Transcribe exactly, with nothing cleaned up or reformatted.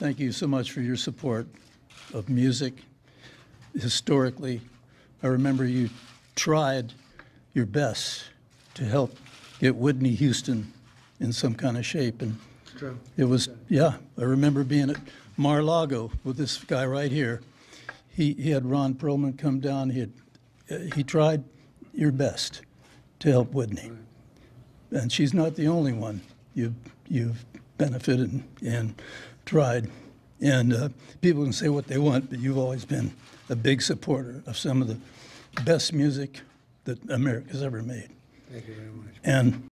thank you so much for your support of music. Historically, I remember you tried your best to help get Whitney Houston in some kind of shape. And True. it was, yeah, I remember being at Mar-a-Lago with this guy right here. He, he had Ron Perlman come down. He, had, uh, he tried your best to help Whitney. And she's not the only one you've, you've benefited and tried. And uh, people can say what they want, but you've always been a big supporter of some of the best music that America's ever made. Thank you very much. And